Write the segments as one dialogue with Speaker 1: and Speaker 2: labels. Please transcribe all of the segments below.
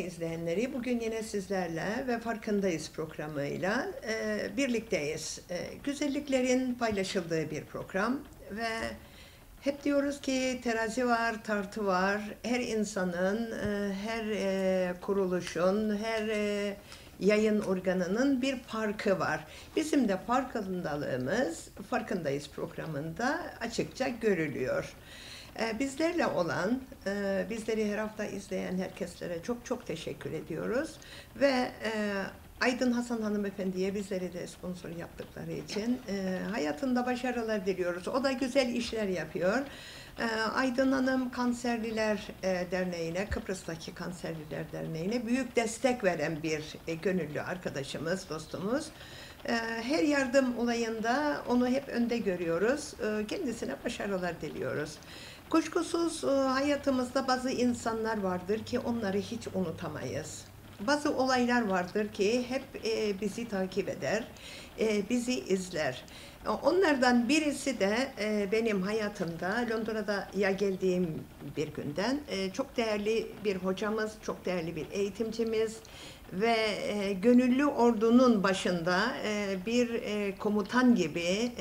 Speaker 1: izleyenleri, bugün yine sizlerle ve Farkındayız programıyla birlikteyiz. Güzelliklerin paylaşıldığı bir program ve hep diyoruz ki terazi var, tartı var. Her insanın, her kuruluşun, her yayın organının bir farkı var. Bizim de farkındalığımız Farkındayız programında açıkça görülüyor. Bizlerle olan, bizleri her hafta izleyen herkeslere çok çok teşekkür ediyoruz. Ve Aydın Hasan hanımefendiye bizleri de sponsor yaptıkları için hayatında başarılar diliyoruz. O da güzel işler yapıyor. Aydın Hanım Kanserliler Derneği'ne, Kıbrıs'taki Kanserliler Derneği'ne büyük destek veren bir gönüllü arkadaşımız, dostumuz. Her yardım olayında onu hep önde görüyoruz. Kendisine başarılar diliyoruz. Kuşkusuz hayatımızda bazı insanlar vardır ki onları hiç unutamayız. Bazı olaylar vardır ki hep bizi takip eder, bizi izler. Onlardan birisi de benim hayatımda Londra'ya geldiğim bir günden çok değerli bir hocamız, çok değerli bir eğitimcimiz ve gönüllü ordunun başında bir komutan gibi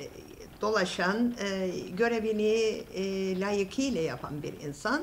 Speaker 1: dolaşan, görevini layıkıyla yapan bir insan.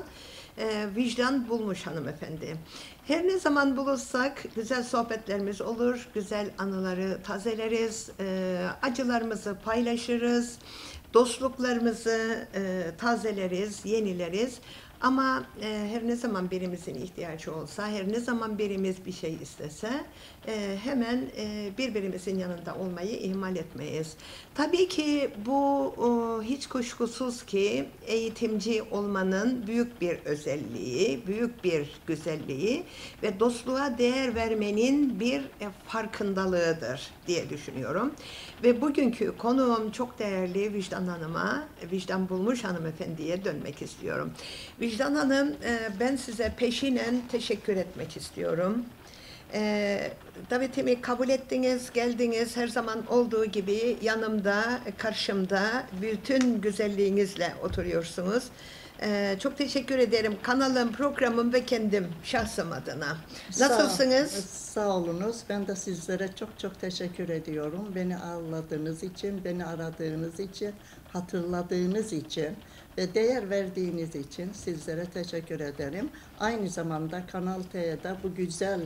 Speaker 1: Vicdan bulmuş hanımefendi. Her ne zaman buluşsak güzel sohbetlerimiz olur, güzel anıları tazeleriz, acılarımızı paylaşırız, dostluklarımızı tazeleriz, yenileriz. Ama her ne zaman birimizin ihtiyacı olsa, her ne zaman birimiz bir şey istese hemen birbirimizin yanında olmayı ihmal etmeyiz. Tabii ki bu hiç kuşkusuz ki eğitimci olmanın büyük bir özelliği, büyük bir güzelliği ve dostluğa değer vermenin bir farkındalığıdır diye düşünüyorum. Ve bugünkü konuğum çok değerli Vicdan Hanım'a, Vicdan Bulmuş hanımefendiye dönmek istiyorum. Vicdan Hanım, ben size peşinen teşekkür etmek istiyorum. Davetimi kabul ettiniz, geldiniz. Her zaman olduğu gibi yanımda, karşımda bütün güzelliğinizle oturuyorsunuz. Çok teşekkür ederim kanalım, programım ve kendim şahsım adına. Nasılsınız?
Speaker 2: Sağ olunuz. Ben de sizlere çok çok teşekkür ediyorum. Beni ağırladığınız için, beni aradığınız için, hatırladığınız için ve değer verdiğiniz için sizlere teşekkür ederim. Aynı zamanda Kanal T'de bu güzel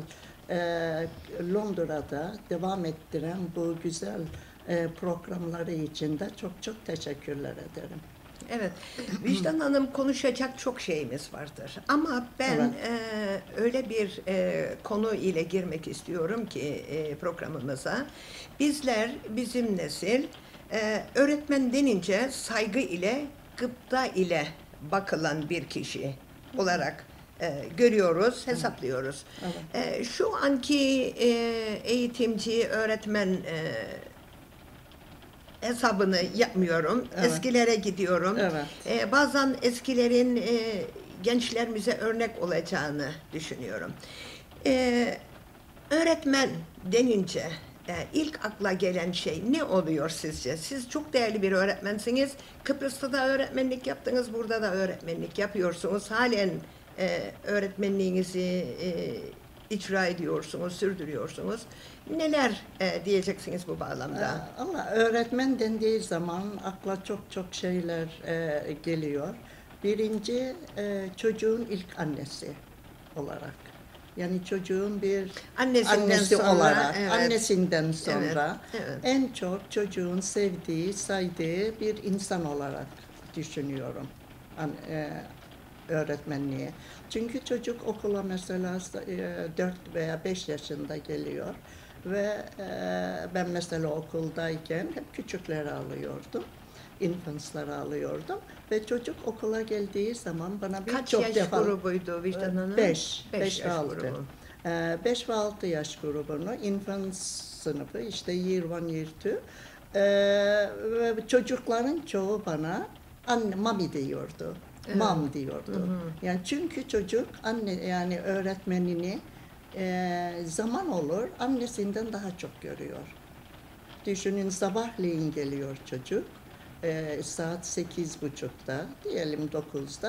Speaker 2: Londra'da devam ettiren bu güzel programları için de çok çok teşekkürler ederim.
Speaker 1: Evet, Vicdan Hanım konuşacak çok şeyimiz vardır. Ama ben öyle bir konu ile girmek istiyorum ki programımıza. Bizler, bizim nesil, öğretmen denince saygı ile, gıpta ile bakılan bir kişi olarak görüyoruz, hesaplıyoruz.
Speaker 2: Evet.
Speaker 1: Şu anki eğitimci, öğretmen hesabını yapmıyorum.
Speaker 2: Evet.
Speaker 1: Eskilere gidiyorum.
Speaker 2: Evet.
Speaker 1: Bazen eskilerin gençlerimize örnek olacağını düşünüyorum. Öğretmen denince ilk akla gelen şey ne oluyor sizce? Siz çok değerli bir öğretmensiniz. Kıbrıs'ta da öğretmenlik yaptınız, burada da öğretmenlik yapıyorsunuz. Halen öğretmenliğinizi icra ediyorsunuz, sürdürüyorsunuz. Neler diyeceksiniz bu bağlamda?
Speaker 2: Ama öğretmen dendiği zaman akla çok çok şeyler geliyor. Birinci çocuğun ilk annesi olarak. Yani çocuğun bir annesi
Speaker 1: sonra,
Speaker 2: olarak,
Speaker 1: evet.
Speaker 2: Annesinden sonra
Speaker 1: Evet.
Speaker 2: en çok çocuğun sevdiği, saydığı bir insan olarak düşünüyorum öğretmenliği. Çünkü çocuk okula mesela 4 veya 5 yaşında geliyor ve ben mesela okuldayken hep küçükleri alıyordum. Infants'ları alıyordum ve çocuk okula geldiği zaman bana
Speaker 1: Kaç
Speaker 2: birçok
Speaker 1: yaş
Speaker 2: defa
Speaker 1: grubuydu Vicdan Hanım?
Speaker 2: 5
Speaker 1: yaş
Speaker 2: ve 6.
Speaker 1: grubu.
Speaker 2: 5 ve 6 yaş grubunu, infant sınıfı, işte year 1, year 2. Ve çocukların çoğu bana anne, mami diyordu.
Speaker 1: Evet.
Speaker 2: Mam diyordu. Yani çünkü çocuk anne, yani öğretmenini zaman olur annesinden daha çok görüyor. Düşünün, sabahleyin geliyor çocuk. Saat 8.30'da, diyelim 9'da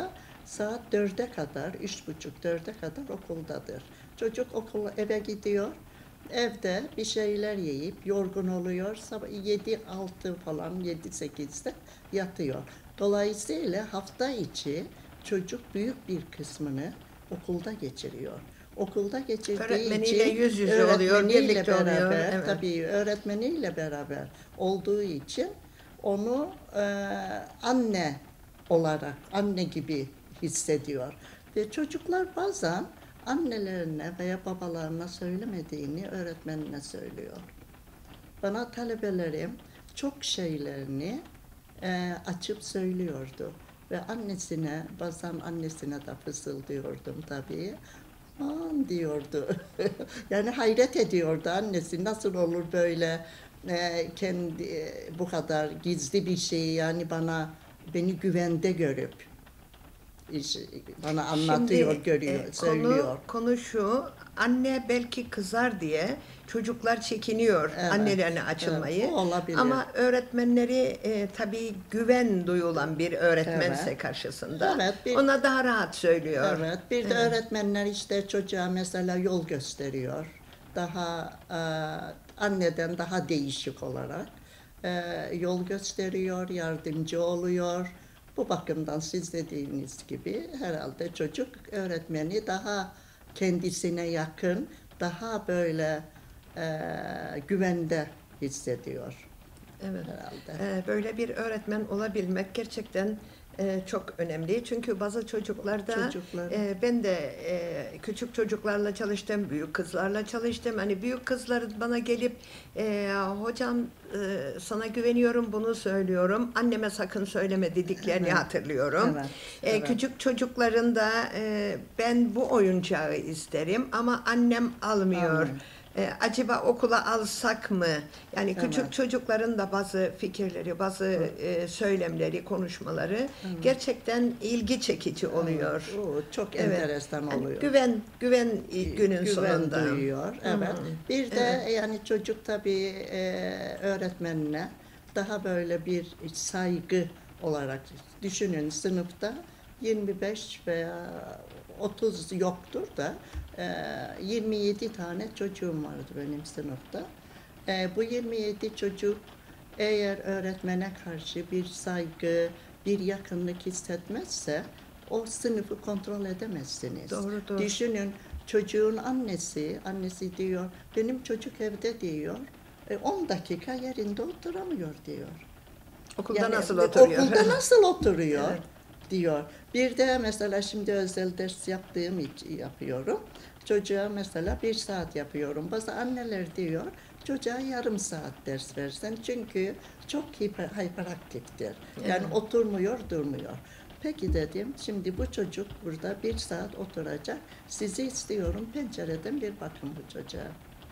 Speaker 2: saat 4'e kadar, 3.30-4'e kadar okuldadır. Çocuk eve gidiyor. Evde bir şeyler yiyip yorgun oluyor. Sabah 7-6 falan 7-8'de yatıyor. Dolayısıyla hafta içi çocuk büyük bir kısmını okulda geçiriyor. Okulda geçirdiği
Speaker 1: Öğretmeniyle
Speaker 2: için
Speaker 1: yüz yüze oluyor, birlikte oluyor.
Speaker 2: beraber,
Speaker 1: Evet.
Speaker 2: tabii öğretmeniyle beraber olduğu için onu anne olarak, anne gibi hissediyor. Ve çocuklar bazen annelerine veya babalarına söylemediğini öğretmenine söylüyor. Bana talebelerim çok şeylerini açıp söylüyordu. Ve bazen annesine de fısıldıyordum tabii. Aman diyordu. Yani hayret ediyordu annesi. Nasıl olur böyle kendi bu kadar gizli bir şeyi yani beni güvende görüp bana anlatıyor,
Speaker 1: Şimdi
Speaker 2: görüyor, söylüyor.
Speaker 1: konu şu, anne belki kızar diye çocuklar çekiniyor
Speaker 2: Evet,
Speaker 1: annelerine
Speaker 2: evet,
Speaker 1: açılmayı.
Speaker 2: o olabilir.
Speaker 1: Ama öğretmenleri tabii güven duyulan bir öğretmense
Speaker 2: Evet.
Speaker 1: karşısında
Speaker 2: Evet,
Speaker 1: ona daha rahat söylüyor.
Speaker 2: evet, bir de öğretmenler işte çocuğa mesela yol gösteriyor. Daha anneden daha değişik olarak yol gösteriyor, yardımcı oluyor. Bu bakımdan siz dediğiniz gibi herhalde çocuk öğretmeni daha kendisine yakın, daha böyle güvende hissediyor
Speaker 1: Evet.
Speaker 2: herhalde.
Speaker 1: Böyle bir öğretmen olabilmek gerçekten çok önemli. Çünkü bazı çocuklarda
Speaker 2: Çocukların
Speaker 1: ben de küçük çocuklarla çalıştım, büyük kızlarla çalıştım. Hani büyük kızlar bana gelip hocam sana güveniyorum bunu söylüyorum. Anneme sakın söyleme dediklerini
Speaker 2: evet,
Speaker 1: hatırlıyorum.
Speaker 2: evet, evet.
Speaker 1: Küçük çocukların da ben bu oyuncağı isterim ama annem almıyor.
Speaker 2: Anladım.
Speaker 1: Acaba okula alsak mı? Yani küçük
Speaker 2: Evet.
Speaker 1: çocukların da bazı fikirleri, bazı söylemleri, konuşmaları gerçekten ilgi çekici oluyor.
Speaker 2: O çok
Speaker 1: Evet.
Speaker 2: enteresan
Speaker 1: Yani
Speaker 2: oluyor.
Speaker 1: güven günün
Speaker 2: Güven
Speaker 1: sonunda.
Speaker 2: duyuyor. Evet. Bir de yani çocuk tabii öğretmenine daha böyle bir saygı olarak düşünün sınıfta 25 veya 30 yoktur da 27 tane çocuğum vardı benim sınıfta. Bu 27 çocuk eğer öğretmene karşı bir saygı, bir yakınlık hissetmezse o sınıfı kontrol edemezsiniz.
Speaker 1: Doğrudur.
Speaker 2: Düşünün çocuğun annesi diyor benim çocuk evde diyor 10 dakika yerinde oturamıyor diyor.
Speaker 1: Okulda nasıl oturuyor?
Speaker 2: Okulda nasıl oturuyor
Speaker 1: Evet.
Speaker 2: diyor. Bir de mesela şimdi özel ders yaptığım için yapıyorum. Çocuğa mesela 1 saat yapıyorum. Bazı anneler diyor çocuğa yarım saat ders versen çünkü çok hiperaktiftir. Yani
Speaker 1: Evet.
Speaker 2: oturmuyor, durmuyor. Peki dedim, şimdi bu çocuk burada 1 saat oturacak. Sizi istiyorum, pencereden bir bakın bu çocuğa.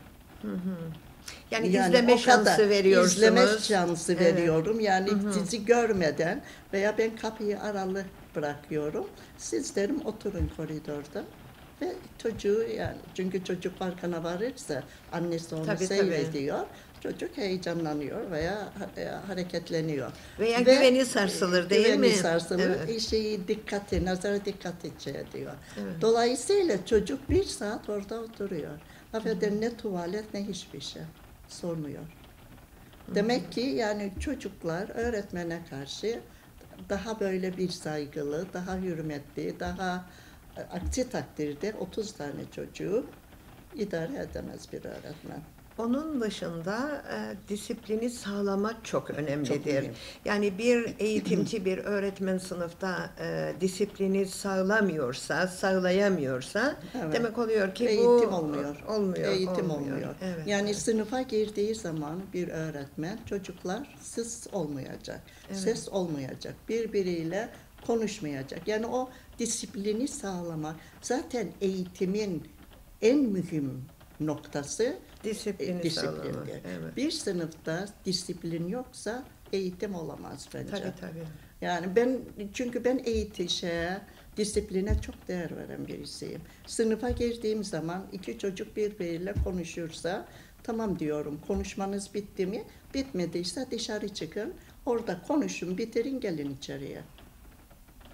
Speaker 1: Yani
Speaker 2: Yani
Speaker 1: izleme
Speaker 2: o kadar
Speaker 1: şansı veriyorsunuz.
Speaker 2: izleme şansı
Speaker 1: Evet.
Speaker 2: veriyorum. Yani sizi görmeden veya ben kapıyı aralı bırakıyorum. Siz derim oturun koridorda. Ve çocuğu yani çünkü çocuk farkına varırsa annesi onu
Speaker 1: Tabii,
Speaker 2: seyrediyor. Çocuk heyecanlanıyor veya hareketleniyor.
Speaker 1: Veya
Speaker 2: Ve
Speaker 1: güveni sarsılır değil
Speaker 2: güveni
Speaker 1: mi?
Speaker 2: sarsılır.
Speaker 1: Evet.
Speaker 2: Nazara dikkat ediyor.
Speaker 1: Evet.
Speaker 2: Dolayısıyla çocuk 1 saat orada oturuyor. Affedin ne tuvalet ne hiçbir şey sormuyor. Demek ki yani çocuklar öğretmene karşı daha böyle bir saygılı, daha hürmetli, daha aksi takdirde 30 tane çocuğu idare edemez bir öğretmen.
Speaker 1: Onun dışında disiplini sağlamak çok önemlidir.
Speaker 2: Çok mühim.
Speaker 1: Yani bir eğitimci, bir öğretmen sınıfta disiplini sağlayamıyorsa
Speaker 2: Evet.
Speaker 1: demek oluyor ki
Speaker 2: Eğitim
Speaker 1: bu
Speaker 2: olmuyor. Eğitim olmuyor.
Speaker 1: Evet,
Speaker 2: Yani
Speaker 1: evet.
Speaker 2: sınıfa girdiği zaman bir öğretmen çocuklar ses olmayacak.
Speaker 1: Evet.
Speaker 2: Ses olmayacak. Birbiriyle konuşmayacak. Yani o disiplini sağlamak zaten eğitimin en mühim noktası
Speaker 1: Disiplini sağlamak.
Speaker 2: disiplindir.
Speaker 1: Evet.
Speaker 2: Bir sınıfta disiplin yoksa eğitim olamaz bence.
Speaker 1: Tabii.
Speaker 2: Yani çünkü ben disipline çok değer veren birisiyim. Sınıfa girdiğim zaman 2 çocuk birbiriyle konuşursa tamam diyorum konuşmanız bitti mi? Bitmediyse dışarı çıkın. Orada konuşun, bitirin gelin içeriye.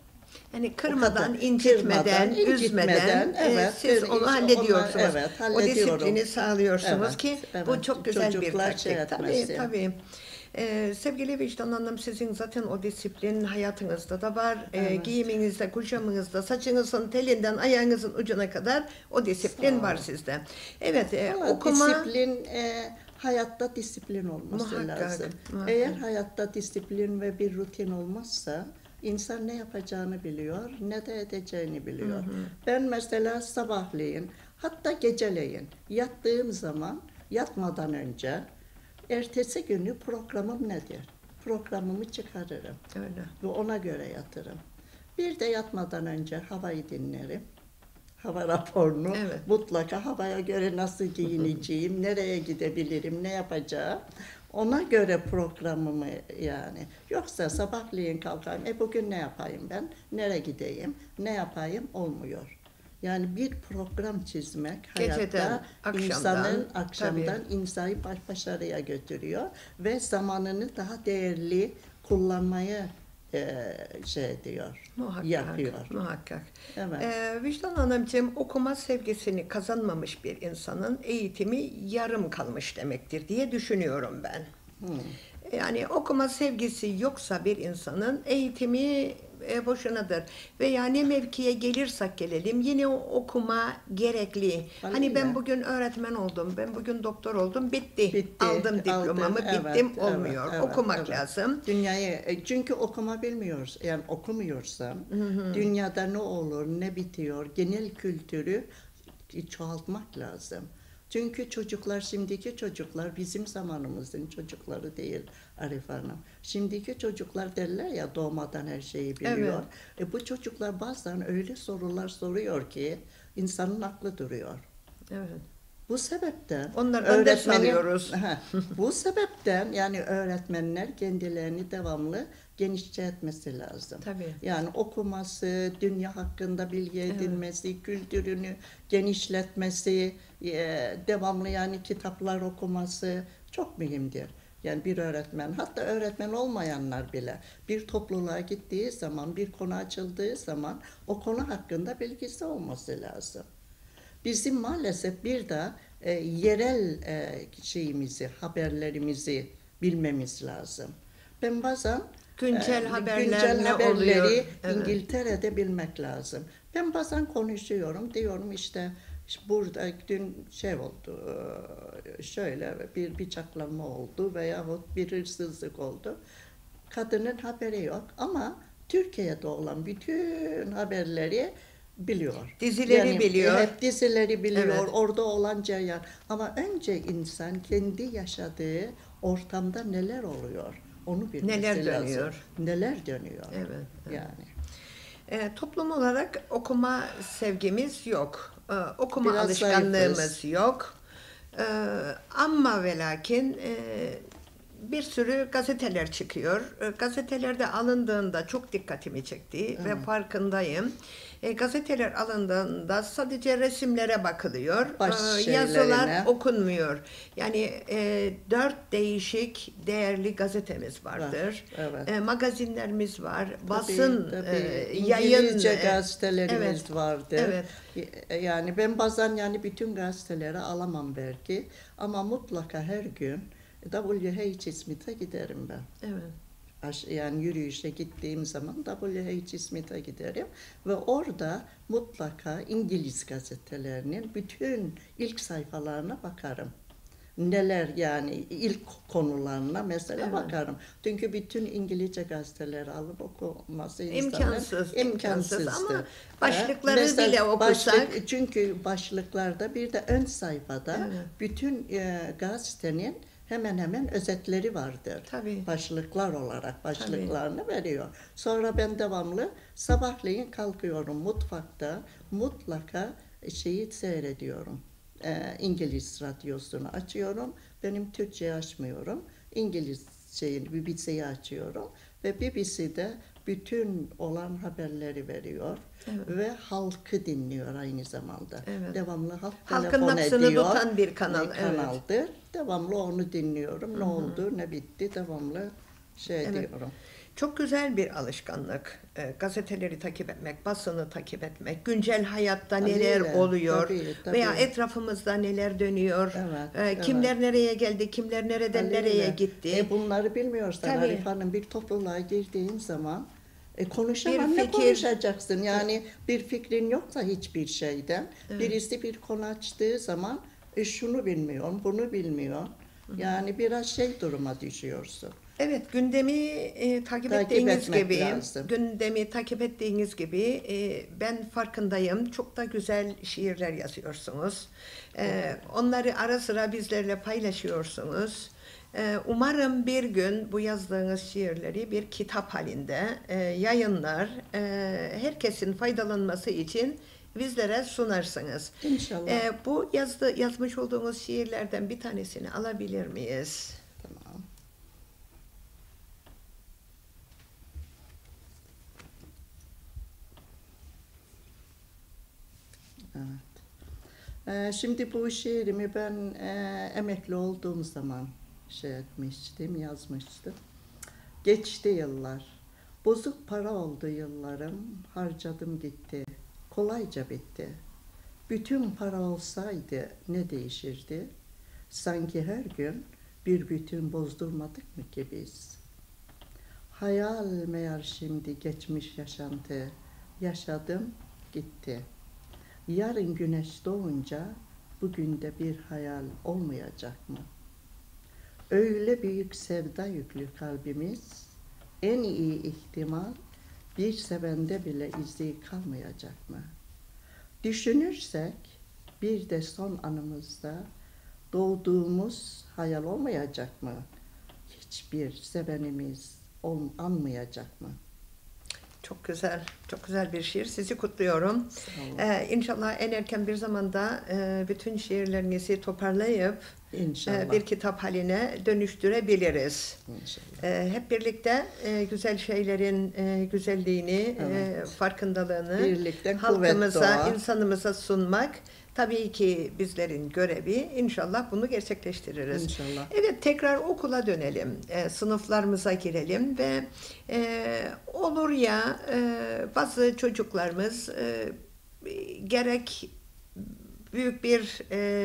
Speaker 1: Yani kırmadan,
Speaker 2: kadar
Speaker 1: incitmeden, üzmeden
Speaker 2: evet,
Speaker 1: siz onu hallediyorsunuz.
Speaker 2: Evet,
Speaker 1: O
Speaker 2: hallediyorum.
Speaker 1: disiplini sağlıyorsunuz
Speaker 2: Evet,
Speaker 1: ki bu
Speaker 2: evet.
Speaker 1: çok güzel bir
Speaker 2: Çocuklar
Speaker 1: taktik.
Speaker 2: şey
Speaker 1: Tabii,
Speaker 2: etmesin.
Speaker 1: tabii. Sevgili Vicdan Hanım, sizin zaten o disiplin hayatınızda da var.
Speaker 2: Evet.
Speaker 1: Giyiminizde, kuşamınızda, saçınızın telinden ayağınızın ucuna kadar o disiplin
Speaker 2: Sağ
Speaker 1: var
Speaker 2: olun.
Speaker 1: sizde. Evet,
Speaker 2: Valla
Speaker 1: okuma
Speaker 2: disiplin, hayatta disiplin olması
Speaker 1: muhakkak,
Speaker 2: lazım.
Speaker 1: muhakkak.
Speaker 2: Eğer hayatta disiplin ve bir rutin olmazsa insan ne yapacağını biliyor, ne de edeceğini biliyor. Ben mesela sabahleyin, hatta geceleyin yattığım zaman, yatmadan önce ertesi günü programım nedir? Programımı çıkarırım
Speaker 1: Öyle.
Speaker 2: ve ona göre yatırım. Bir de yatmadan önce havayı dinlerim. Hava raporunu
Speaker 1: Evet.
Speaker 2: mutlaka havaya göre nasıl giyineceğim, nereye gidebilirim, ne yapacağım. Ona göre programımı yani. Yoksa sabahleyin kalkayım, bugün ne yapayım ben, nereye gideyim, ne yapayım olmuyor. Yani bir program çizmek
Speaker 1: Geceden,
Speaker 2: hayatta
Speaker 1: akşamdan,
Speaker 2: akşamdan insanı başarıya götürüyor ve zamanını daha değerli kullanmayı şey diyor,
Speaker 1: Muhakkak,
Speaker 2: yapıyor.
Speaker 1: muhakkak.
Speaker 2: Evet.
Speaker 1: Vicdan Hanımcığım, okuma sevgisini kazanmamış bir insanın eğitimi yarım kalmış demektir diye düşünüyorum ben. Yani okuma sevgisi yoksa bir insanın eğitimi boşunadır. Veya ne mevkiye gelirsek gelelim yine o okuma gerekli. Hani ben
Speaker 2: Aynen.
Speaker 1: bugün öğretmen oldum, ben bugün doktor oldum, bitti.
Speaker 2: Bitti,
Speaker 1: Aldım diplomamı,
Speaker 2: evet,
Speaker 1: bittim
Speaker 2: evet,
Speaker 1: olmuyor.
Speaker 2: evet,
Speaker 1: Okumak
Speaker 2: evet.
Speaker 1: lazım.
Speaker 2: Dünyayı, çünkü okuma bilmiyoruz. Yani okumuyorsam dünyada ne olur, ne bitiyor, genel kültürü çoğaltmak lazım. Çünkü çocuklar, şimdiki çocuklar bizim zamanımızın çocukları değil Arif Hanım. Şimdiki çocuklar derler ya doğmadan her şeyi biliyor. Bu çocuklar bazen öyle sorular soruyor ki insanın aklı duruyor.
Speaker 1: Evet.
Speaker 2: Bu sebepten
Speaker 1: Onlardan ders alıyoruz.
Speaker 2: Bu sebepten yani öğretmenler kendilerini devamlı genişletmesi lazım.
Speaker 1: Tabii.
Speaker 2: Yani okuması, dünya hakkında bilgi edinmesi, kültürünü genişletmesi, devamlı yani kitaplar okuması çok mühimdir. Yani bir öğretmen, hatta öğretmen olmayanlar bile bir topluluğa gittiği zaman, bir konu açıldığı zaman o konu hakkında bilgisi olması lazım. Bizim maalesef bir de yerel şeyimizi, haberlerimizi bilmemiz lazım. Ben bazen
Speaker 1: Güncel haberler ne
Speaker 2: haberleri
Speaker 1: oluyor? Evet.
Speaker 2: İngiltere'de bilmek lazım. Ben bazen konuşuyorum, diyorum işte burada dün şey oldu, şöyle bir bıçaklanma oldu veyahut bir hırsızlık oldu. Kadının haberi yok ama Türkiye'de olan bütün haberleri biliyor.
Speaker 1: Dizileri
Speaker 2: Yani
Speaker 1: biliyor.
Speaker 2: hep dizileri biliyor,
Speaker 1: Evet.
Speaker 2: orada olan cereyan. Ama önce insan kendi yaşadığı ortamda neler oluyor, onu bilmesi
Speaker 1: Neler
Speaker 2: lazım.
Speaker 1: dönüyor?
Speaker 2: Neler dönüyor.
Speaker 1: Evet.
Speaker 2: Yani.
Speaker 1: Toplum olarak okuma sevgimiz yok. Okuma
Speaker 2: Biraz
Speaker 1: alışkanlığımız
Speaker 2: zayıfız.
Speaker 1: yok. Ama ve lakin bir sürü gazeteler çıkıyor. Gazetelerde alındığında çok dikkatimi çekti ve farkındayım. Gazeteler alındığında sadece resimlere bakılıyor.
Speaker 2: Baş
Speaker 1: Yazılar
Speaker 2: şeylerine.
Speaker 1: okunmuyor. Yani 4 değişik değerli gazetemiz vardır.
Speaker 2: evet.
Speaker 1: Magazinlerimiz var. Basın, yayın.
Speaker 2: İngilizce gazetelerimiz
Speaker 1: evet,
Speaker 2: vardır.
Speaker 1: evet.
Speaker 2: Yani ben bazen yani bütün gazeteleri alamam belki ama mutlaka her gün WH Smith'e giderim ben.
Speaker 1: Evet.
Speaker 2: Yani yürüyüşe gittiğim zaman WH Smith'e giderim ve orada mutlaka İngiliz gazetelerinin bütün ilk sayfalarına bakarım. Neler yani ilk konularına mesela bakarım. Çünkü bütün İngilizce gazeteleri alıp okuması imkansızdır.
Speaker 1: Ama başlıkları
Speaker 2: Mesela
Speaker 1: bile okusak.
Speaker 2: çünkü başlıklarda bir de ön sayfada bütün gazetenin hemen hemen özetleri vardır.
Speaker 1: Tabii.
Speaker 2: Başlıklar olarak başlıklarını veriyor. Sonra ben devamlı sabahleyin kalkıyorum mutfakta mutlaka şeyi seyrediyorum. İngiliz radyosunu açıyorum. Benim Türkçe açmıyorum. İngiliz BBC'yi açıyorum ve BBC'de bütün olan haberleri veriyor ve halkı dinliyor aynı zamanda. Devamlı halk
Speaker 1: Halkın
Speaker 2: telefon
Speaker 1: nabzını
Speaker 2: ediyor.
Speaker 1: tutan bir
Speaker 2: Kanaldır. Devamlı onu dinliyorum. Ne oldu, ne bitti devamlı diyorum.
Speaker 1: Çok güzel bir alışkanlık. Gazeteleri takip etmek, basını takip etmek, güncel hayatta neler
Speaker 2: Tabii,
Speaker 1: oluyor veya
Speaker 2: tabii.
Speaker 1: etrafımızda neler dönüyor,
Speaker 2: Evet, evet.
Speaker 1: kimler nereye geldi, kimler nereden nereye
Speaker 2: Haliyle.
Speaker 1: gitti.
Speaker 2: Bunları bilmiyorsan
Speaker 1: Tabii.
Speaker 2: Arif Hanım, bir topluluğa girdiğin zaman
Speaker 1: Bir
Speaker 2: konuşamam, ne
Speaker 1: fikir,
Speaker 2: konuşacaksın? Yani bir fikrin yoksa hiçbir şeyden, birisi bir konu açtığı zaman şunu bilmiyorum, bunu bilmiyor. Yani biraz duruma düşüyorsun.
Speaker 1: evet, gündemi takip
Speaker 2: Takip
Speaker 1: ettiğiniz
Speaker 2: etmek
Speaker 1: gibi,
Speaker 2: lazım.
Speaker 1: ben farkındayım. Çok da güzel şiirler yazıyorsunuz. Onları ara sıra bizlerle paylaşıyorsunuz. Umarım bir gün bu yazdığınız şiirleri bir kitap halinde yayınlar, herkesin faydalanması için bizlere sunarsınız.
Speaker 2: İnşallah.
Speaker 1: Bu yazmış olduğunuz şiirlerden bir tanesini alabilir miyiz?
Speaker 2: Tamam. Evet. Şimdi bu şiirimi ben emekli olduğum zaman yazmıştım. Geçti yıllar. Bozuk para oldu yıllarım, harcadım gitti. Kolayca bitti. Bütün para olsaydı ne değişirdi? Sanki her gün bir bütün bozdurmadık mı ki biz? Hayal meğer şimdi geçmiş yaşantı. Yaşadım gitti. Yarın güneş doğunca bugün de bir hayal olmayacak mı? Öyle büyük sevda yüklü kalbimiz, en iyi ihtimal bir sevende bile izi kalmayacak mı? Düşünürsek bir de son anımızda doğduğumuz hayal olmayacak mı? Hiçbir sevenimiz anmayacak mı?
Speaker 1: Çok güzel, çok güzel bir şiir. Sizi kutluyorum. İnşallah en erken bir zamanda bütün şiirlerinizi toparlayıp
Speaker 2: İnşallah.
Speaker 1: bir kitap haline dönüştürebiliriz.
Speaker 2: İnşallah.
Speaker 1: Hep birlikte güzel şeylerin güzelliğini, farkındalığını
Speaker 2: Birlikte
Speaker 1: halkımıza,
Speaker 2: kuvvet
Speaker 1: insanımıza sunmak tabii ki bizlerin görevi. İnşallah bunu gerçekleştiririz.
Speaker 2: İnşallah.
Speaker 1: Evet, tekrar okula dönelim, sınıflarımıza girelim ve olur ya bazı çocuklarımız gerek büyük bir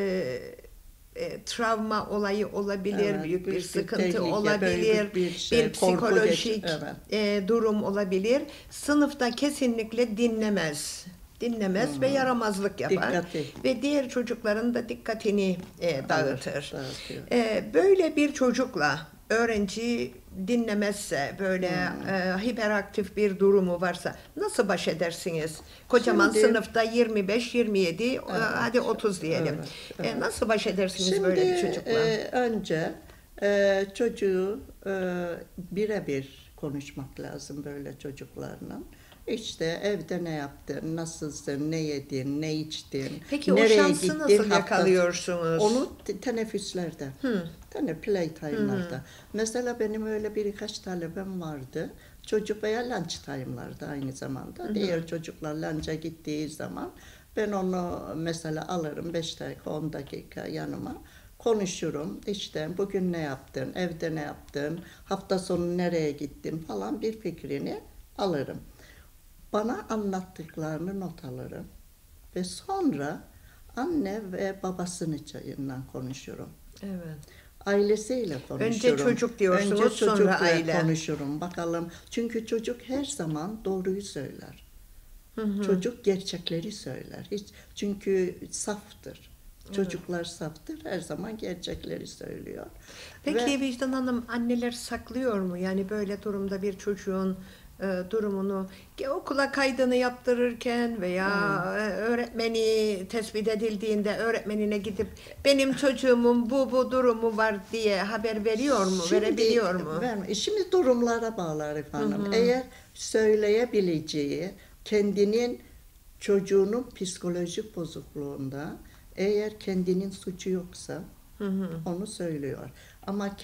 Speaker 1: travma olayı olabilir,
Speaker 2: Evet,
Speaker 1: büyük bir
Speaker 2: büyük bir
Speaker 1: sıkıntı
Speaker 2: tehlike,
Speaker 1: olabilir,
Speaker 2: bir korku
Speaker 1: psikolojik
Speaker 2: evet.
Speaker 1: durum olabilir. Sınıfta kesinlikle dinlemez ve yaramazlık yapar
Speaker 2: Dikkati.
Speaker 1: ve diğer çocukların da dikkatini dağıtır.
Speaker 2: Dağıtıyor.
Speaker 1: Böyle bir çocukla öğrenci dinlemezse, böyle hiperaktif bir durumu varsa nasıl baş edersiniz? Kocaman
Speaker 2: Şimdi-
Speaker 1: sınıfta 25, 27, hadi 30 diyelim.
Speaker 2: Evet.
Speaker 1: Nasıl baş edersiniz
Speaker 2: Şimdi
Speaker 1: böyle bir çocukla?
Speaker 2: Önce çocuğu birebir konuşmak lazım böyle çocuklarla. İşte evde ne yaptın, nasılsın, ne yedin, ne içtin,
Speaker 1: Peki o
Speaker 2: nereye
Speaker 1: şansı
Speaker 2: gittin,
Speaker 1: nasıl yakalıyorsunuz?
Speaker 2: Onu teneffüslerde, playtime'larda. Mesela benim öyle birkaç talebem vardı. Çocuk veya lunch time'larda aynı zamanda. Diğer çocuklar lunch'a gittiği zaman ben onu mesela alırım 5 dakika, 10 dakika yanıma. Konuşurum. İşte bugün ne yaptın, evde ne yaptın, hafta sonu nereye gittin falan bir fikrini alırım. Bana anlattıklarını not alırım ve sonra anne ve babasının çayından konuşurum.
Speaker 1: Evet.
Speaker 2: Ailesiyle konuşurum.
Speaker 1: Önce çocuk diyorsunuz,
Speaker 2: Önce
Speaker 1: sonra
Speaker 2: çocukla
Speaker 1: aile.
Speaker 2: konuşurum. Bakalım. Çünkü çocuk her zaman doğruyu söyler. Çocuk gerçekleri söyler. Çünkü saftır. Çocuklar saftır. Her zaman gerçekleri söylüyor.
Speaker 1: Peki Vicdan Hanım, anneler saklıyor mu? Yani böyle durumda bir çocuğun durumunu okula kaydını yaptırırken veya öğretmeni tespit edildiğinde öğretmenine gidip benim çocuğumun bu durumu var diye haber veriyor mu, verebiliyor mu?
Speaker 2: Şimdi durumlara bağlı efendim. Eğer söyleyebileceği kendinin çocuğunun psikolojik bozukluğunda eğer kendinin suçu yoksa onu söylüyor. Ama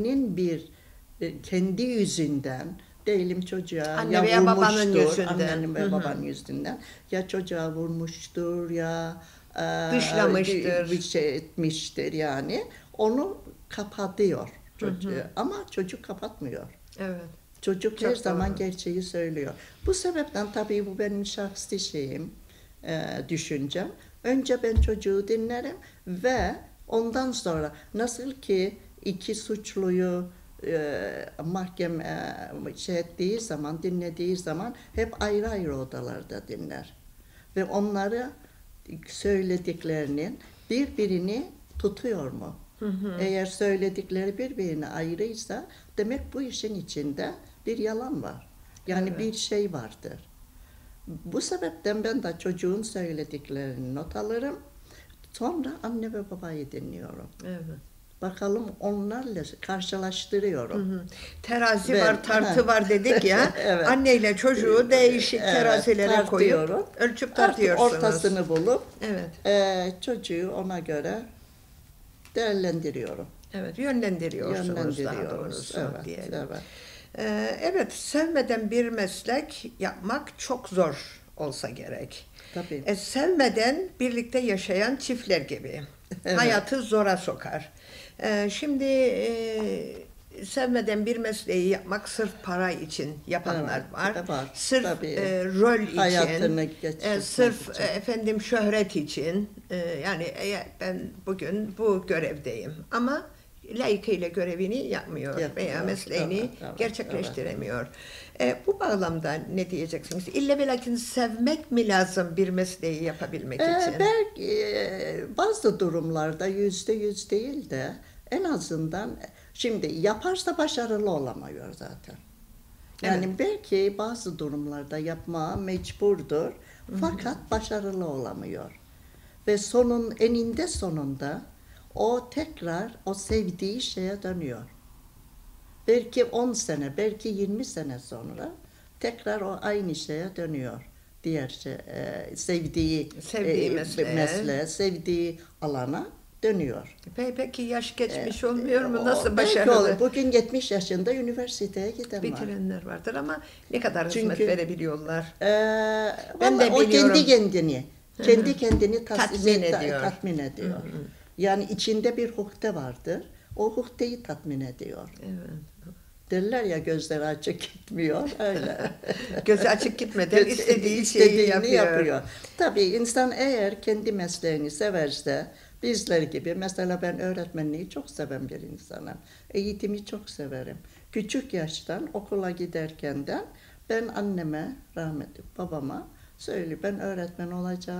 Speaker 2: kendi yüzünden diyelim çocuğa
Speaker 1: Anne
Speaker 2: ya
Speaker 1: veya babanın
Speaker 2: vurmuştur,
Speaker 1: yüzünden.
Speaker 2: annenin ve babanın yüzünden ya çocuğa vurmuştur ya
Speaker 1: Dışlamıştır.
Speaker 2: bir şey etmiştir yani onu kapatıyor çocuğu ama çocuk kapatmıyor.
Speaker 1: Evet.
Speaker 2: Çocuk
Speaker 1: Çok
Speaker 2: her zaman
Speaker 1: doğru.
Speaker 2: gerçeği söylüyor. Bu sebepten tabii bu benim şahsi şeyim, düşüncem. Önce ben çocuğu dinlerim ve ondan sonra nasıl ki iki suçluyu mahkeme şey ettiği zaman, dinlediği zaman hep ayrı ayrı odalarda dinler. Ve onları söylediklerinin birbirini tutuyor mu? Eğer söyledikleri birbirine ayrıysa demek bu işin içinde bir yalan var. Yani
Speaker 1: Evet.
Speaker 2: bir şey vardır. Bu sebepten ben de çocuğun söylediklerini not alırım. Sonra anne ve babayı dinliyorum.
Speaker 1: Evet.
Speaker 2: Bakalım onlarla karşılaştırıyorum.
Speaker 1: Terazi
Speaker 2: Ben-
Speaker 1: var, tartı var dedik ya.
Speaker 2: Evet.
Speaker 1: Anneyle çocuğu değişik
Speaker 2: Evet,
Speaker 1: terazilere koyup
Speaker 2: tartıyorum.
Speaker 1: ölçüp
Speaker 2: Artık
Speaker 1: tartıyorsunuz.
Speaker 2: ortasını bulup
Speaker 1: Evet.
Speaker 2: çocuğu ona göre değerlendiriyorum.
Speaker 1: Evet, yönlendiriyorsunuz daha
Speaker 2: Yönlendiriyoruz.
Speaker 1: doğrusu
Speaker 2: Evet,
Speaker 1: diyelim.
Speaker 2: evet.
Speaker 1: Evet, sevmeden bir meslek yapmak çok zor olsa gerek.
Speaker 2: Tabii.
Speaker 1: Sevmeden birlikte yaşayan çiftler gibi.
Speaker 2: Evet.
Speaker 1: Hayatı zora sokar. Şimdi sevmeden bir mesleği yapmak sırf para için yapanlar
Speaker 2: Evet,
Speaker 1: var.
Speaker 2: var.
Speaker 1: Sırf
Speaker 2: Tabii.
Speaker 1: rol için,
Speaker 2: Hayatını geçirmek
Speaker 1: sırf
Speaker 2: için.
Speaker 1: efendim şöhret için. Yani ben bugün bu görevdeyim ama layıkıyla görevini yapmıyor veya
Speaker 2: Yapmıyor.
Speaker 1: mesleğini
Speaker 2: Evet, evet,
Speaker 1: gerçekleştiremiyor. Bu bağlamda ne diyeceksiniz? İlle ve lakin sevmek mi lazım bir mesleği yapabilmek için?
Speaker 2: Belki bazı durumlarda %100 değil de en azından şimdi yaparsa başarılı olamıyor zaten. Yani
Speaker 1: Evet.
Speaker 2: belki bazı durumlarda yapmaya mecburdur fakat başarılı olamıyor. Ve eninde sonunda o tekrar o sevdiği şeye dönüyor. Belki 10 sene, belki 20 sene sonra tekrar o aynı şeye dönüyor. Diğer sevdiği mesleğe, sevdiği alana dönüyor.
Speaker 1: Peki yaş geçmiş olmuyor mu? Nasıl
Speaker 2: Belki
Speaker 1: başarılı?
Speaker 2: olur. Bugün 70 yaşında üniversiteye giden var.
Speaker 1: Bitirenler vardır ama ne kadar hizmet
Speaker 2: Çünkü
Speaker 1: verebiliyorlar?
Speaker 2: Ben
Speaker 1: de
Speaker 2: o
Speaker 1: biliyorum.
Speaker 2: kendi kendini
Speaker 1: tatmin ediyor.
Speaker 2: Yani içinde bir hukde vardır. O hukdeyi tatmin ediyor.
Speaker 1: Evet.
Speaker 2: Derler ya gözleri açık gitmiyor. Öyle.
Speaker 1: Gözü açık gitmeden istediği şeyi yapıyor.
Speaker 2: Tabii insan eğer kendi mesleğini severse bizler gibi mesela ben öğretmenliği çok seven bir insanım. Eğitimi çok severim. Küçük yaştan okula giderkenden ben anneme rahmetli babama söyle ben öğretmen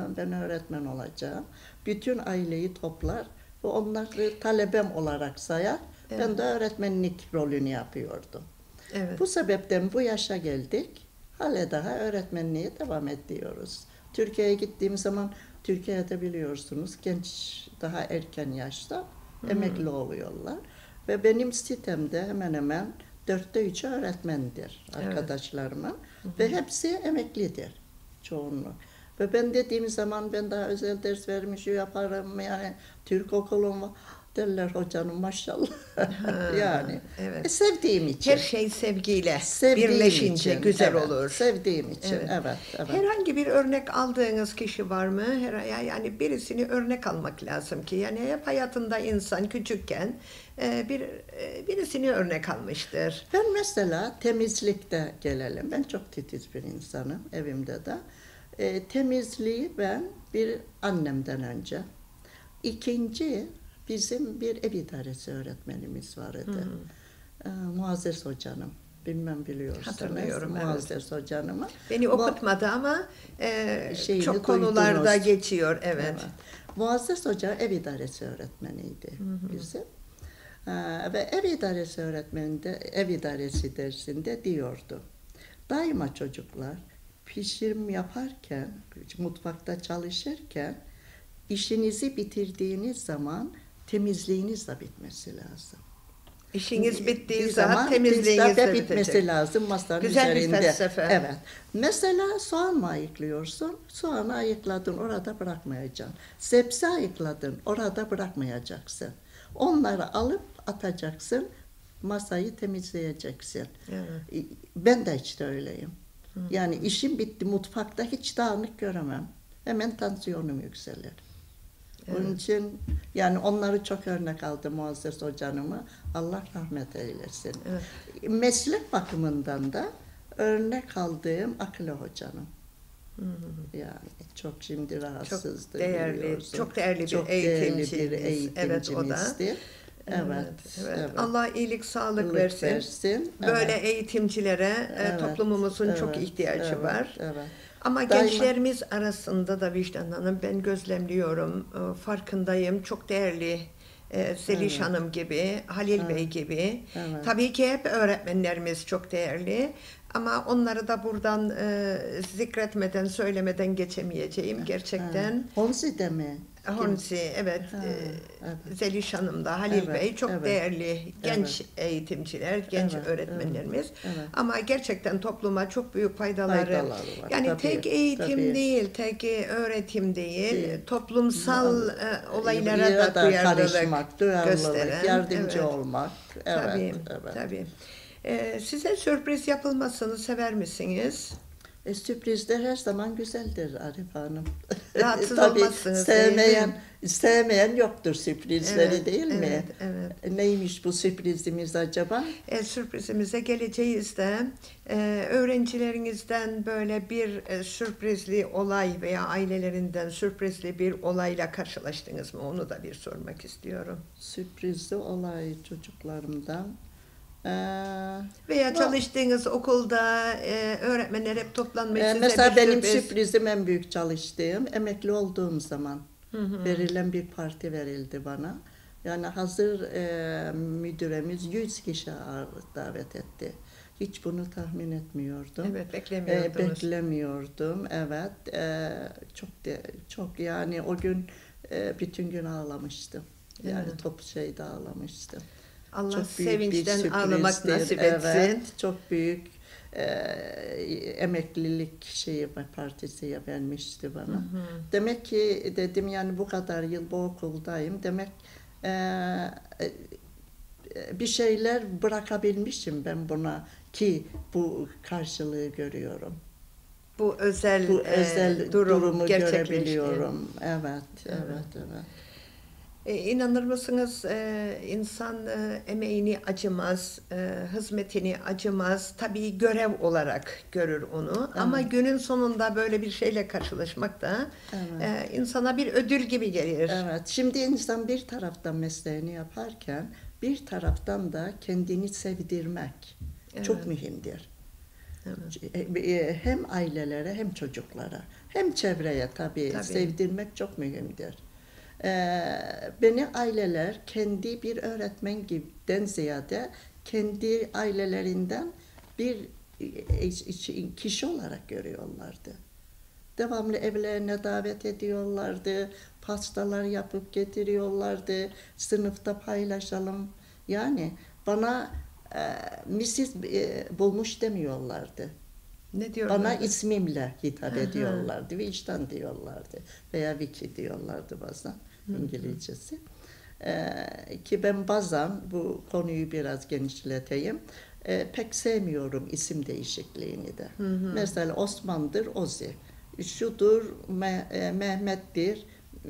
Speaker 2: olacağım. Bütün aileyi toplar ve onları talebem olarak sayar.
Speaker 1: Evet.
Speaker 2: Ben de öğretmenlik rolünü yapıyordum.
Speaker 1: Evet.
Speaker 2: Bu sebepten bu yaşa geldik. Hala daha öğretmenliğe devam ediyoruz. Türkiye'ye gittiğim zaman Türkiye'de biliyorsunuz genç daha erken yaşta emekli oluyorlar. Ve benim sitemde hemen hemen 3/4 öğretmendir arkadaşlarımın. Ve hepsi emeklidir çoğunluk. Ve ben dediğim zaman ben daha özel ders vermiş yaparım yani Türk okulum var. Derler hocanım maşallah. Yani
Speaker 1: evet.
Speaker 2: Sevdiğim için.
Speaker 1: Her şey sevgiyle
Speaker 2: Sevdiğim
Speaker 1: birleşince
Speaker 2: için,
Speaker 1: güzel
Speaker 2: evet,
Speaker 1: olur.
Speaker 2: Sevdiğim için,
Speaker 1: Evet.
Speaker 2: evet.
Speaker 1: Herhangi bir örnek aldığınız kişi var mı? Yani birisini örnek almak lazım ki. Yani hep hayatında insan küçükken birisini örnek almıştır.
Speaker 2: Ben mesela temizlikte gelelim. Ben çok titiz bir insanım evimde de. Temizliği ben bir annemden önce. İkinci bizim bir ev idaresi öğretmenimiz vardı. Muazzez Hocanım. Bilmem biliyorsunuz.
Speaker 1: Hatırlıyorum,
Speaker 2: Muazzez Hocanımı.
Speaker 1: Beni okutmadı ama
Speaker 2: şeyini
Speaker 1: çok konularda
Speaker 2: duydunuz.
Speaker 1: geçiyor. Evet.
Speaker 2: Muazzez Hoca ev idaresi öğretmeniydi bizim. Ve ev idaresi dersinde diyordu. Daima çocuklar pişirim yaparken, mutfakta çalışırken işinizi bitirdiğiniz zaman temizliğiniz de bitmesi lazım.
Speaker 1: İşiniz bittiği zaman temizliğiniz de
Speaker 2: bitmesi lazım masanın
Speaker 1: Güzel
Speaker 2: üzerinde.
Speaker 1: bir felsefe.
Speaker 2: Evet. Mesela soğan mı ayıklıyorsun? Soğanı ayıkladın, orada bırakmayacaksın. Sebze ayıkladın, orada bırakmayacaksın. Onları alıp atacaksın, masayı temizleyeceksin.
Speaker 1: Evet.
Speaker 2: Ben de işte öyleyim. Yani işim bitti, mutfakta hiç dağınık göremem. Hemen tansiyonum yükselir. Onun için yani onları çok örnek aldı Muazzez Hoca'nımı. Allah rahmet eylesin.
Speaker 1: Evet.
Speaker 2: Meslek bakımından da örnek aldığım Akile Hoca'nım. Yani çok şimdi rahatsızdı,
Speaker 1: Çok değerli,
Speaker 2: biliyorsun.
Speaker 1: çok değerli bir
Speaker 2: Çok değerli bir
Speaker 1: eğitimcimiz. Evet, o da.
Speaker 2: eğitimcimizdi. Evet, evet.
Speaker 1: Allah iyilik, sağlık
Speaker 2: Sağlık
Speaker 1: versin. Böyle
Speaker 2: Evet,
Speaker 1: eğitimcilere
Speaker 2: evet,
Speaker 1: toplumumuzun çok
Speaker 2: evet,
Speaker 1: ihtiyacı
Speaker 2: evet,
Speaker 1: var.
Speaker 2: evet.
Speaker 1: Ama
Speaker 2: Daima-
Speaker 1: gençlerimiz arasında da Vicdan Hanım, ben gözlemliyorum, farkındayım. Çok değerli Zeliş
Speaker 2: Evet.
Speaker 1: Hanım gibi, Halil
Speaker 2: Evet.
Speaker 1: Bey gibi.
Speaker 2: Evet.
Speaker 1: Tabii ki hep öğretmenlerimiz çok değerli. Ama onları da buradan zikretmeden, söylemeden geçemeyeceğim. Gerçekten
Speaker 2: Honzi de mi?
Speaker 1: Hornsi, evet,
Speaker 2: evet.
Speaker 1: Zeliş Hanım da, Halil
Speaker 2: Evet,
Speaker 1: Bey çok
Speaker 2: evet.
Speaker 1: değerli genç eğitimciler, genç
Speaker 2: Evet,
Speaker 1: öğretmenlerimiz.
Speaker 2: evet.
Speaker 1: Ama gerçekten topluma çok büyük faydaları.
Speaker 2: Faydaları var,
Speaker 1: Yani
Speaker 2: tabii,
Speaker 1: tek eğitim
Speaker 2: tabii.
Speaker 1: değil, tek öğretim değil,
Speaker 2: Değil.
Speaker 1: toplumsal olaylara
Speaker 2: Ya
Speaker 1: da duyarlılık
Speaker 2: karışmak, duyarlılık,
Speaker 1: gösteren.
Speaker 2: yardımcı
Speaker 1: Evet.
Speaker 2: olmak. Evet,
Speaker 1: Tabii,
Speaker 2: evet.
Speaker 1: tabii. Size sürpriz yapılmasını sever misiniz?
Speaker 2: Sürprizler her zaman güzeldir Arif Hanım.
Speaker 1: Rahatsız
Speaker 2: Tabii
Speaker 1: olmazsınız değil mi?
Speaker 2: sevmeyen yoktur sürprizleri,
Speaker 1: Evet,
Speaker 2: değil mi?
Speaker 1: evet.
Speaker 2: Neymiş bu sürprizimiz acaba?
Speaker 1: Sürprizimize geleceğiz de öğrencilerinizden böyle bir sürprizli olay veya ailelerinden sürprizli bir olayla karşılaştınız mı? Onu da bir sormak istiyorum.
Speaker 2: Sürprizli olay çocuklarımdan.
Speaker 1: Veya çalıştığınız okulda öğretmenler hep toplanmış size
Speaker 2: Mesela
Speaker 1: bir
Speaker 2: benim
Speaker 1: sürpriz.
Speaker 2: sürprizim en büyük çalıştığım emekli olduğum zaman verilen bir parti verildi bana. Yani hazır müdüremiz 100 kişi davet etti. Hiç bunu tahmin etmiyordum.
Speaker 1: Evet, beklemiyordunuz.
Speaker 2: Beklemiyordum. Evet. Çok yani o gün bütün gün ağlamıştım. Yani
Speaker 1: Evet.
Speaker 2: top şeyde ağlamıştım.
Speaker 1: Allah
Speaker 2: Çok büyük bir
Speaker 1: sevinçten ağlamak
Speaker 2: sürprizdir.
Speaker 1: nasip etsin.
Speaker 2: Evet, çok büyük emeklilik partisi vermişti bana. Demek ki dedim yani bu kadar yıl bu okuldayım. Demek bir şeyler bırakabilmişim ben buna ki bu karşılığı görüyorum.
Speaker 1: Bu özel,
Speaker 2: Bu özel durumu
Speaker 1: gerçekleşti.
Speaker 2: görebiliyorum. Evet, evet.
Speaker 1: İnanır mısınız insan emeğini acımaz, hizmetini acımaz. Tabii görev olarak görür onu. Ama günün sonunda böyle bir şeyle karşılaşmak da insana bir ödül gibi gelir.
Speaker 2: Evet, şimdi insan bir taraftan mesleğini yaparken bir taraftan da kendini sevdirmek çok mühimdir. Evet. Hem ailelere hem çocuklara hem çevreye tabii. Sevdirmek çok mühimdir. Beni aileler kendi bir öğretmen gibiden ziyade kendi ailelerinden bir kişi olarak görüyorlardı. Devamlı evlerine davet ediyorlardı, pastalar yapıp getiriyorlardı, sınıfta paylaşalım. Yani bana Mrs. bulmuş demiyorlardı.
Speaker 1: Ne diyorlardı?
Speaker 2: Bana ismimle hitap ediyorlardı, Vicdan diyorlardı veya Vicky diyorlardı bazen İngilizcesi. Ki ben bazen bu konuyu biraz genişleteyim. Pek sevmiyorum isim değişikliğini de. Mesela Osman'dır Ozi, şudur Mehmet'tir,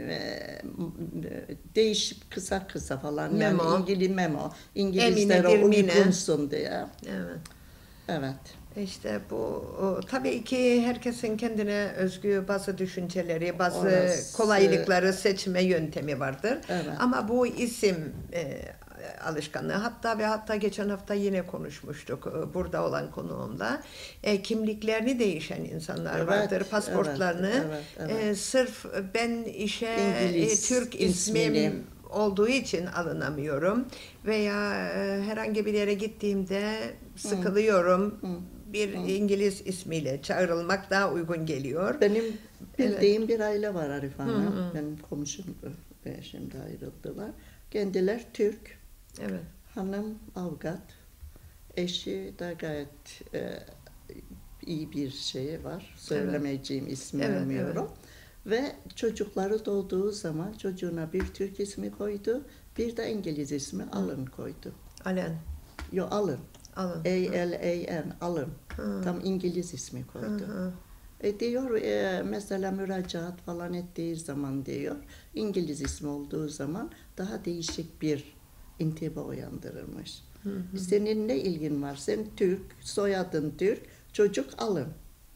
Speaker 2: değişip kısa falan
Speaker 1: Memo.
Speaker 2: yani Memo. İngilizlere
Speaker 1: Emine'dir,
Speaker 2: uygunsun diye.
Speaker 1: Evet.
Speaker 2: Evet.
Speaker 1: İşte bu tabii ki herkesin kendine özgü bazı düşünceleri, bazı kolaylıkları seçme yöntemi vardır.
Speaker 2: Evet.
Speaker 1: Ama bu isim alışkanlığı hatta geçen hafta yine konuşmuştuk burada olan konuğumla. Kimliklerini değişen insanlar vardır. Pasportlarını sırf ben işe Türk ismim olduğu için alınamıyorum veya herhangi bir yere gittiğimde sıkılıyorum. Bir İngiliz ismiyle çağrılmak daha uygun geliyor.
Speaker 2: Benim bildiğim bir aile var Arif Hanım. Benim komşum şimdi ayrıldılar. Kendiler Türk.
Speaker 1: Evet.
Speaker 2: Hanım avukat. Eşi de gayet iyi bir şey var. Söylemeyeceğim ismi vermiyorum. Ve çocukları doğduğu zaman çocuğuna bir Türk ismi koydu. Bir de İngiliz ismi Alan koydu.
Speaker 1: Alan.
Speaker 2: Yo Alan.
Speaker 1: Alan.
Speaker 2: A-L-A-N, Alan. Tam İngiliz ismi koydu. Diyor mesela müracaat falan ettiği zaman diyor, İngiliz ismi olduğu zaman daha değişik bir intiba uyandırırmış. Senin ne ilgin var? Sen Türk, soyadın Türk, çocuk alın.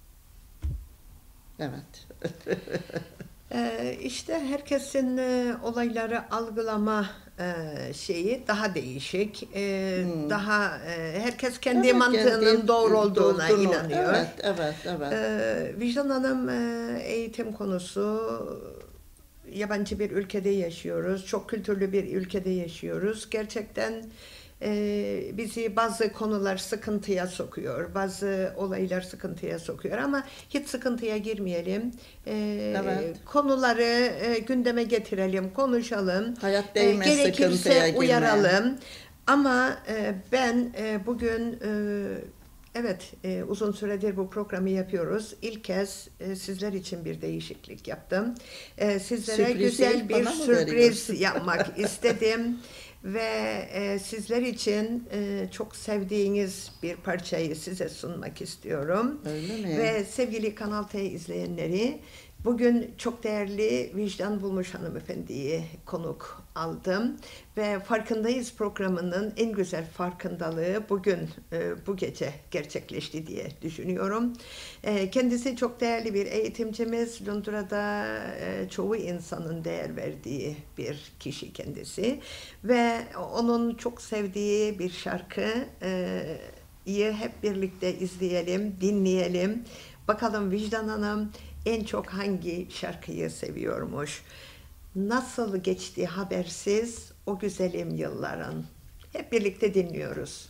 Speaker 2: Evet.
Speaker 1: İşte herkesin olayları algılama şeyi daha değişik. Daha herkes kendi
Speaker 2: Evet,
Speaker 1: mantığının
Speaker 2: kendi
Speaker 1: doğru olduğuna
Speaker 2: doğduğunu-
Speaker 1: inanıyor.
Speaker 2: Evet, evet, evet.
Speaker 1: Vicdan Hanım, eğitim konusu, yabancı bir ülkede yaşıyoruz. Çok kültürlü bir ülkede yaşıyoruz. Gerçekten bizi bazı konular sıkıntıya sokuyor. Bazı olaylar sıkıntıya sokuyor ama hiç sıkıntıya girmeyelim.
Speaker 2: Evet.
Speaker 1: Konuları gündeme getirelim, konuşalım.
Speaker 2: Hayat değmez sıkıntıya
Speaker 1: Gerekirse
Speaker 2: girmeye.
Speaker 1: uyaralım. Ama ben bugün evet, uzun süredir bu programı yapıyoruz. İlk kez sizler için bir değişiklik yaptım. Sizlere
Speaker 2: Sürprizi
Speaker 1: güzel bir
Speaker 2: bana mı
Speaker 1: sürpriz
Speaker 2: veriyorsun?
Speaker 1: yapmak istedim. Ve sizler için çok sevdiğiniz bir parçayı size sunmak istiyorum.
Speaker 2: Öyle mi?
Speaker 1: Ve sevgili Kanal T izleyenleri, bugün çok değerli Vicdan Bulmuş hanımefendiyi konuk aldım. Ve Farkındayız programının en güzel farkındalığı bugün, bu gece gerçekleşti diye düşünüyorum. Kendisi çok değerli bir eğitimcimiz. Londra'da çoğu insanın değer verdiği bir kişi kendisi. Ve onun çok sevdiği bir şarkıyı hep birlikte izleyelim, dinleyelim. Bakalım Vicdan Hanım en çok hangi şarkıyı seviyormuş? Nasıl geçti habersiz o güzelim yılların? Hep birlikte dinliyoruz.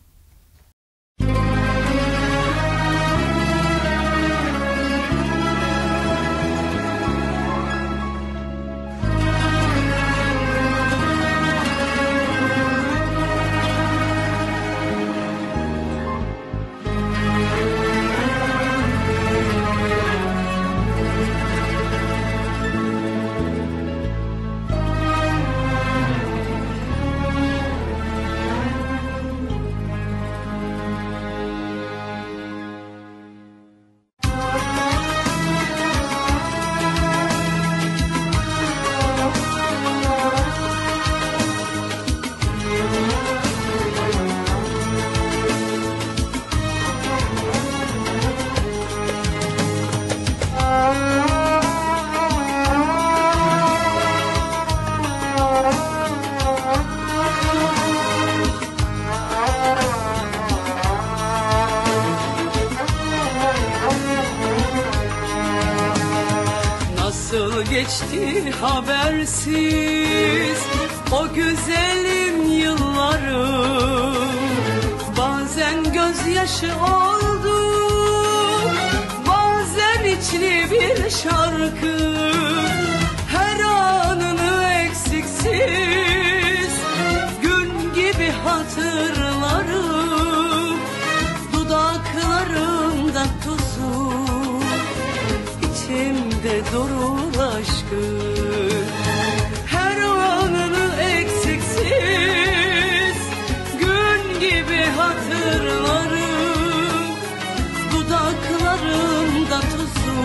Speaker 3: Nasıl geçti habersiz o güzelim yıllarım. Bazen gözyaşı oldu, bazen içli bir şarkı. Her anını eksiksiz gün gibi hatırlarım. Dudaklarımda tuzu, içimde durur aşkın. Her anını eksiksiz gün gibi hatırlarım. Dudaklarımda tuzu,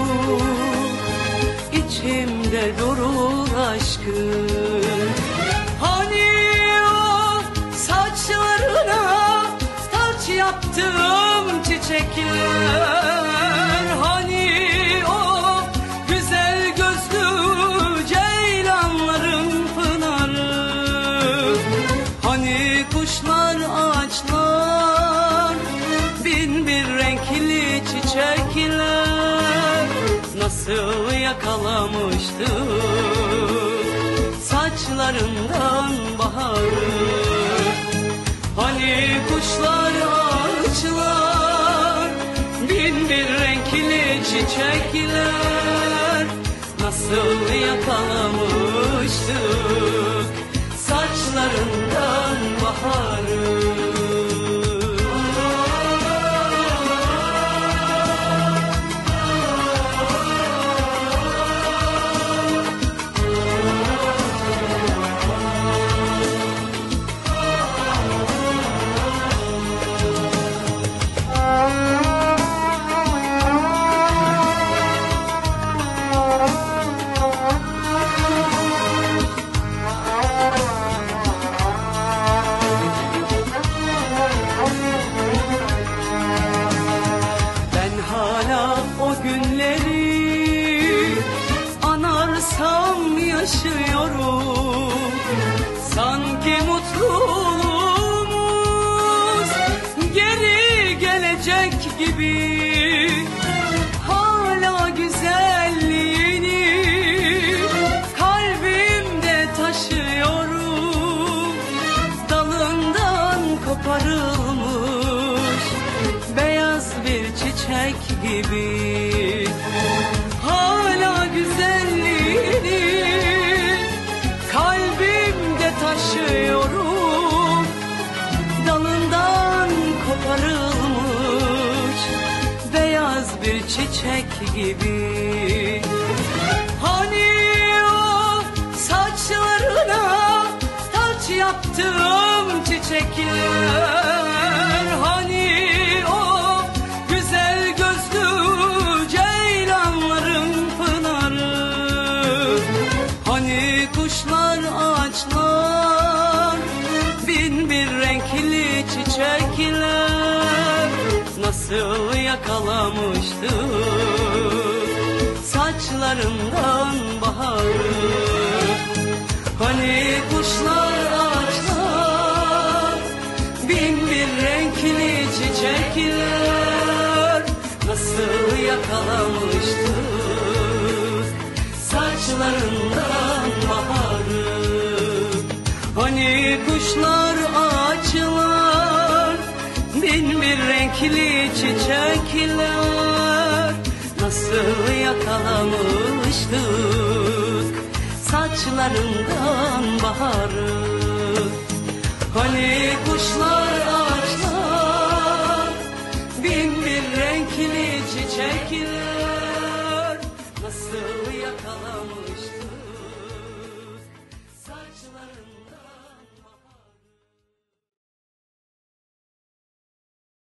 Speaker 3: içimde durur aşkın. Hani o saçlarına taç yaptığım çiçekler, hani o güzel gözlü ceylanların pınarı, hani kuşlar, ağaçlar, bin bir renkli çiçekler nasıl yakalamıştı saçlarından baharı. Hani kuşlar, ağaçlar, bin bir renkli çiçekler nasıl yakalamıştık saçlarından baharı. gibi. Hala güzelliğini kalbimde taşıyorum. Dalından koparılmış beyaz bir çiçek gibi. Hani o saçlarına taç yaptığım çiçekler, hani o güzel gözlü ceylanların pınarı, hani kuşlar, ağaçlar, bin bir renkli çiçekler nasıl yakalamıştı saçlarından baharı. Hani kuşlar, ağaçlar, bin bir renkli çiçekler nasıl yakalamıştı saçlarından baharı. Hani kuşlar, ağaçlar, bin bir renkli çiçekler nasıl yakalamıştık saçlarından baharı. Hani kuşlar,